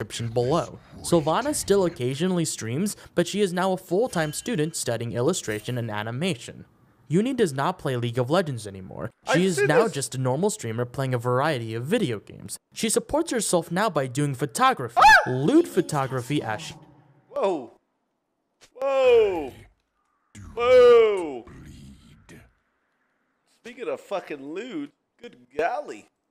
description below. Sylvana still occasionally streams, but she is now a full-time student studying illustration and animation. Uni does not play League of Legends anymore. She is now just a normal streamer playing a variety of video games. She supports herself now by doing photography, lewd photography as she... Whoa! Whoa! Whoa! Speaking of fucking lewd, good golly.